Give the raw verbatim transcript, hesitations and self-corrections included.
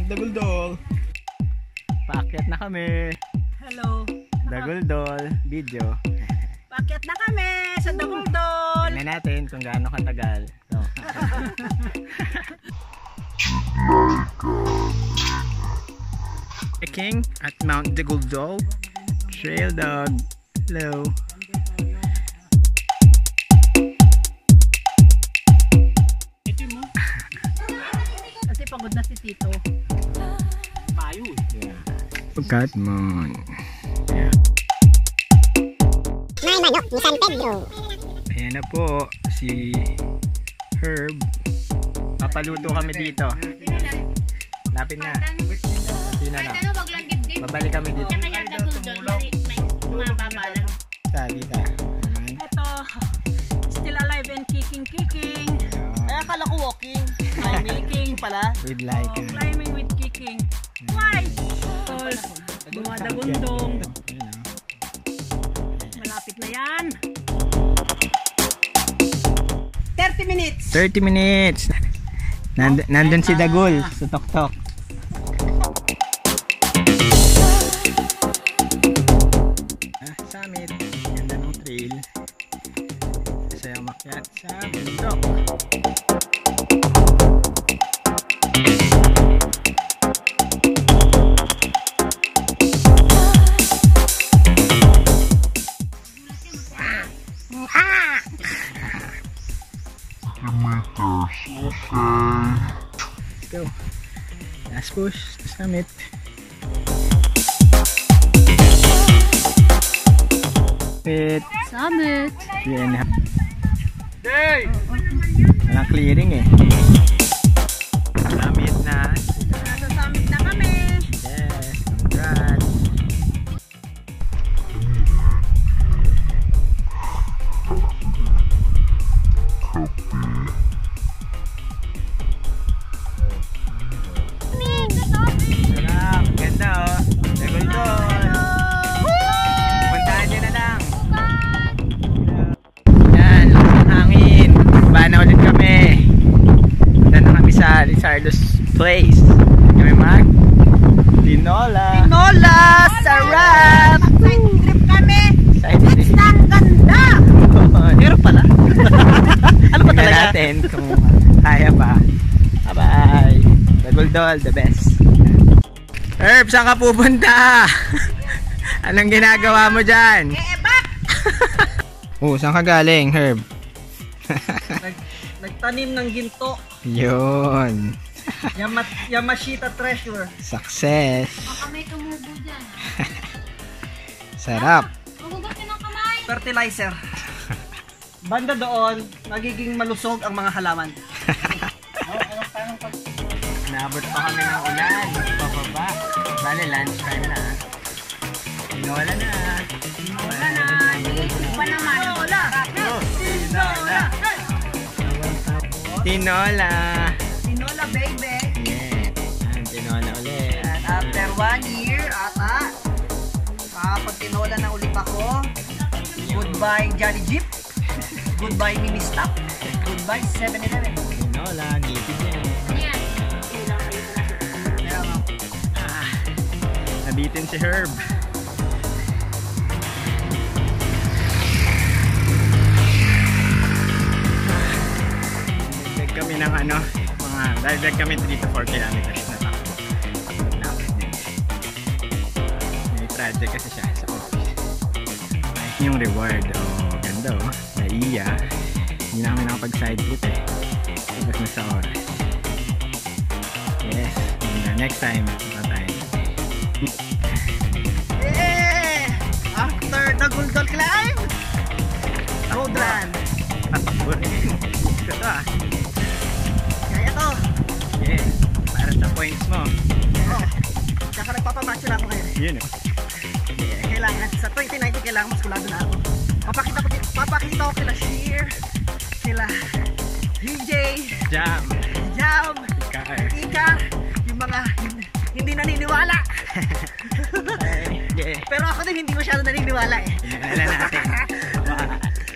Daguldol. Paakyat na kami. Hello. Daguldol video. Paakyat na kami sa Daguldol. Tingnan natin kung gaano katagal. So. King at Mount Daguldol. Trail dog. Hello. Kasi pagod na si Tito. Payo. Yeah. Pagkat mo. Yeah. May manok ni San Pedro. Ayan na po si Herb. Papaluto kami dito. Lapit na. Lapit na lang. Babalik kami dito. Sabi na. Ito. Still alive and kicking, kicking. Ay, akala ko walking. Climbing, kicking pala. With like. Oh, climbing with kicking. Why? Tol. Mga dagundong. Malapit na yan. thirty minutes. thirty minutes. Nand nandun si Dagul sa Tok-Tok. Ah, summit. Ganda ng trail. Masaya umakyat sa bundok. Let's go. Last push to summit. Wait. Summit. Three and a half. Day! Walang clearing eh. Summit na. Nasa summit na kami. Yes, congrats. Sarap, ganda oh. Daguldol. Puntahan nyo na lang. Yan, ang hangin. Baba na ulit kami. Punta na kami sa Lizardo's place. Kami mag Tinola. Tinola! Sarap! Side trip kami. Side trip. Ang ganda. Meron pala. Ano ba Tingnan talaga? natin kung kaya pa. Bye-bye. Daguldol, the best. Herb, saan ka pupunta? Anong ginagawa mo dyan? Ebak. Oh, saan ka galing, Herb? Nag, nagtanim ng ginto. Yun. Yama, Yamashita treasure. Success. Baka may tumubo dyan. Sarap. Magugat ng kamay. Fertilizer. Banda doon, nagiging malusog ang mga halaman. Naabot pa kami ng ulan. Pababa. Bale, lunch time na. Tinola na. Wala na. Iisip pa naman. Wala. Tinola. Tinola. Tinola baby. Yeah. Ang tinola ulit. And after one year, ata, kapag tinola na ulit ako, goodbye Jolly Jeep, goodbye Mini Stop, goodbye seven eleven. Tinola, ngipin yan. Ah, nabitin si Herb. Dagdag kami ng ano, mga dagdag kami three to four kilometers na takbo. Lapit din. May project kasi siya sa office. Nice yung reward. Oh, ganda oh. Naiya. Hindi na kami nakapag side trip eh. Tapos na sa oras. Yes. And next time, punta tayo. Yeah! After the Daguldol climb, road run. Tatakbo rin. Ito ah. Kaya to. Yeah. Para sa points mo. Oh, tsaka nagpapamature ako ngayon. Yun oh. Eh, kailangan, sa twenty nineteen kailangan maskulado na ako. Papakita ko, papakita ko kila Sheer, kila D J, Jam. Jam, Car. Ika, yung mga hindi naniniwala. Yeah. Pero ako din hindi masyado naniniwala eh. Alam natin.